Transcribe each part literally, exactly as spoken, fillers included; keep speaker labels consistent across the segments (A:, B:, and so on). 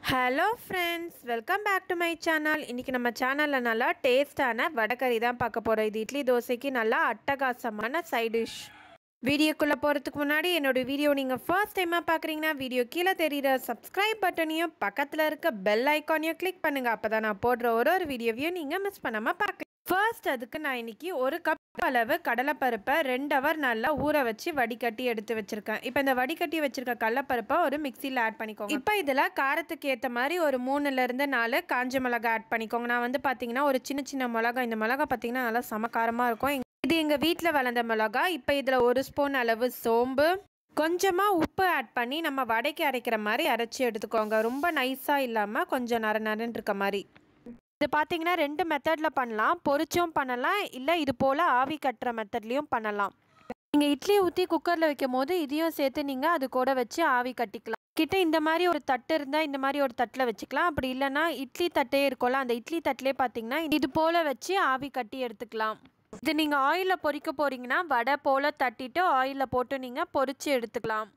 A: Hello friends, welcome back to my channel. இன்னைக்கு நம்ம சேனல்ல நல்லா டேஸ்டான வடகறி தான் பார்க்க போறோம். இது இட்லி தோசைக்கு நல்லா அட்டகாசமான சைடு டிஷ். வீடியோக்குள்ள போறதுக்கு முன்னாடி என்னோட வீடியோ நீங்க ஃபர்ஸ்ட் டைமா பார்க்கறீங்கன்னா வீடியோ கீழ தெரியுற subscribe பட்டனையும் பக்கத்துல இருக்க bell ஐகானையும் கிளிக் பண்ணுங்க. அப்பதான் நான் போடுற ஒரு ஒரு வீடியோவையும் நீங்க மிஸ் பண்ணாம பார்க்கலாம். First அதுக்கு நான் இன்னைக்கு ஒரு கப் அளவு கடலைப்பருப்பை ரெண்டு ஹவர் நல்லா ஊற வச்சு வடிகட்டி எடுத்து வச்சிருக்கேன். இப்போ இந்த வடிகட்டி வச்சிருக்க கடலைப்பருப்பை ஒரு மிக்ஸியில் ஆட் பண்ணிக்கோங்க. இப்போ இதில் காரத்துக்கு ஏற்ற மாதிரி ஒரு மூணுல இருந்து நாலு காஞ்ச மிளகாய் ஆட் பண்ணிக்கோங்க. நான் வந்து பார்த்தீங்கன்னா ஒரு சின்ன சின்ன மிளகாய், இந்த மிளகாய் பார்த்தீங்கன்னா நல்லா சமக்காரமாக இருக்கும். இது எங்கள் வீட்டில் வளர்ந்த மிளகாய். இப்போ இதில் ஒரு ஸ்பூன் அளவு சோம்பு, கொஞ்சமாக உப்பு ஆட் பண்ணி நம்ம வடைக்கு அரைக்கிற மாதிரி அரைச்சி எடுத்துக்கோங்க. ரொம்ப நைஸாக இல்லாமல் கொஞ்சம் நர நரன்னு இருக்க மாதிரி. இது பார்த்தீங்கன்னா ரெண்டு மெத்தடில் பண்ணலாம். பொரிச்சும் பண்ணலாம், இல்லை இது போல் ஆவி கட்டுற மெத்தட்லேயும் பண்ணலாம். நீங்கள் இட்லி ஊற்றி குக்கரில் வைக்கும் போது இதையும் சேர்த்து நீங்கள் அது கூட வச்சு ஆவி கட்டிக்கலாம். கிட்ட இந்த மாதிரி ஒரு தட்டு இருந்தால் இந்த மாதிரி ஒரு தட்டில் வச்சுக்கலாம். அப்படி இல்லைன்னா இட்லி தட்டே இருக்கும்ல, அந்த இட்லி தட்டிலே பார்த்தீங்கன்னா இது போல் வச்சு ஆவி கட்டி எடுத்துக்கலாம். இது நீங்கள் ஆயிலில் பொரிக்க போகிறீங்கன்னா வடை போல் தட்டிட்டு ஆயிலில் போட்டு நீங்கள் பொரித்து எடுத்துக்கலாம்.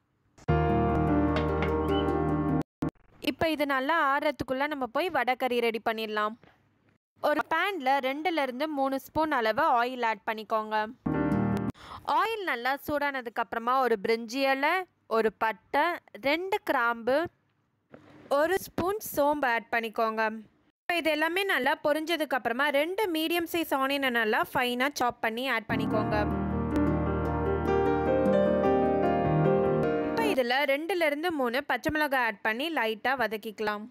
A: இப்போ இது நல்லா ஆறுறதுக்குள்ளே நம்ம போய் வடைக்கறி ரெடி பண்ணிடலாம். ஒரு பேனில் ரெண்டுலேருந்து மூணு ஸ்பூன் அளவு ஆயில் ஆட் பண்ணிக்கோங்க. ஆயில் நல்லா சூடானதுக்கப்புறமா ஒரு பிரிஞ்சி இலை, ஒரு பட்டை, ரெண்டு கிராம்பு, ஒரு ஸ்பூன் சோம்பு ஆட் பண்ணிக்கோங்க. இப்போ இது எல்லாமே நல்லா பொரிஞ்சதுக்கப்புறமா ரெண்டு மீடியம் சைஸ் ஆனியனை நல்லா ஃபைனாக சாப் பண்ணி ஆட் பண்ணிக்கோங்க. இப்போ இதில் ரெண்டுலேருந்து மூணு பச்சை மிளகாய் ஆட் பண்ணி லைட்டாக வதக்கிக்கலாம்.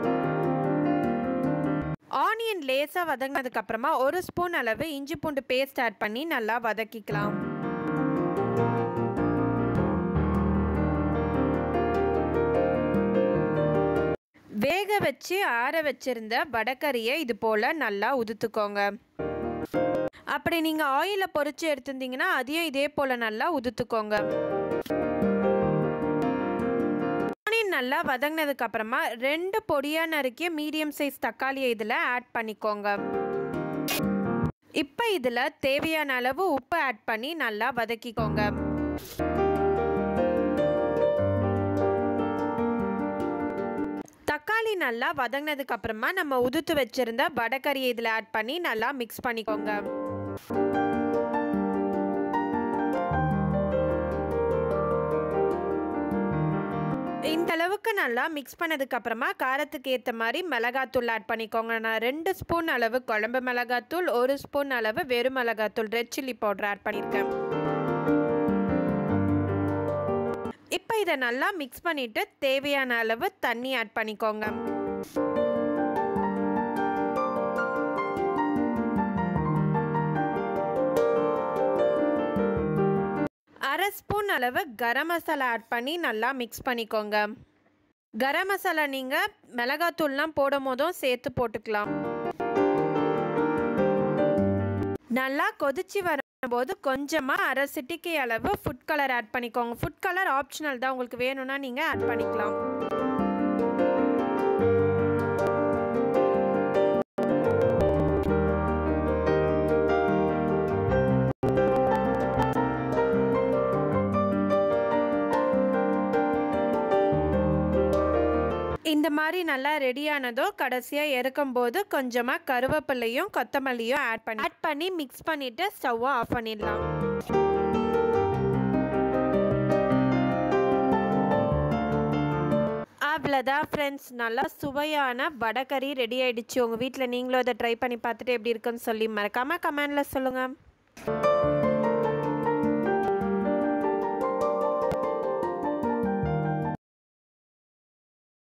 A: ஆனியன் லேசாக வதங்கினதுக்கப்புறமா ஒரு ஸ்பூன் அளவு இஞ்சி பூண்டு பேஸ்ட் ஆட் பண்ணி நல்லா வதக்கிக்கலாம். வேக வச்சு ஆற வச்சிருந்த வடைக்கறியை இது போல் நல்லா உதுத்துக்கோங்க. அப்படி நீங்கள் ஆயிலில் பொரிச்சு எடுத்துருந்தீங்கன்னா அதையும் இதே போல் நல்லா உதுத்துக்கோங்க. நல்லா வதங்கினதுக்கு அப்புறமா ரெண்டு பொடியா நறுக்கிய மீடியம் சைஸ் தக்காளியை இதில் ஆட் பண்ணிக்கோங்க. இப்போ இதில் தேவையான அளவு உப்பு ஆட் பண்ணி நல்லா வதக்கிக்கோங்க. தக்காளி நல்லா வதங்கினதுக்கு அப்புறமா நம்ம உதுத்து வச்சிருந்த வடைக்கறியை இதில் ஆட் பண்ணி நல்லா மிக்ஸ் பண்ணிக்கோங்க. இந்த அளவுக்கு நல்லா மிக்ஸ் பண்ணதுக்கு அப்புறமா காரத்துக்கு ஏற்ற மாதிரி மிளகாத்தூள் ஆட் பண்ணிக்கோங்க. நான் ரெண்டு ஸ்பூன் அளவு குழம்பு மிளகாத்தூள், ஒரு ஸ்பூன் அளவு வெறும் மிளகாத்தூள் ரெட் சில்லி பவுடர் ஆட் பண்ணியிருக்கேன். இப்போ இதை நல்லா மிக்ஸ் பண்ணிட்டு தேவையான அளவு தண்ணி ஆட் பண்ணிக்கோங்க. அரை ஸ்பூன் அளவு கரம் மசாலா ஆட் பண்ணி நல்லா மிக்ஸ் பண்ணிக்கோங்க. கரம் மசாலா நீங்கள் மிளகாத்தூள்லாம் போடும் போதும் சேர்த்து போட்டுக்கலாம். நல்லா கொதிச்சு வரும்போது கொஞ்சமாக அரை சிட்டிக்கை அளவு ஃபுட் கலர் ஆட் பண்ணிக்கோங்க. ஃபுட் கலர் ஆப்ஷனல் தான், உங்களுக்கு வேணும்னா நீங்கள் ஆட் பண்ணிக்கலாம். இந்த மாதிரி நல்லா ரெடியானதோ கடைசியாக இறக்கும்போது கொஞ்சமாக கருவேப்பிலையும் கொத்தமல்லியும் ஆட் பண்ணி ஆட் பண்ணி மிக்ஸ் பண்ணிவிட்டு ஸ்டவ்வை ஆஃப் பண்ணிடலாம். அவ்வளோதான் ஃப்ரெண்ட்ஸ், நல்லா சுவையான வடைக்கறி ரெடி ஆகிடுச்சு. உங்கள் வீட்டில் நீங்களும் அதை ட்ரை பண்ணி பார்த்துட்டு எப்படி இருக்குன்னு சொல்லி மறக்காமல் கமெண்டில் சொல்லுங்கள்.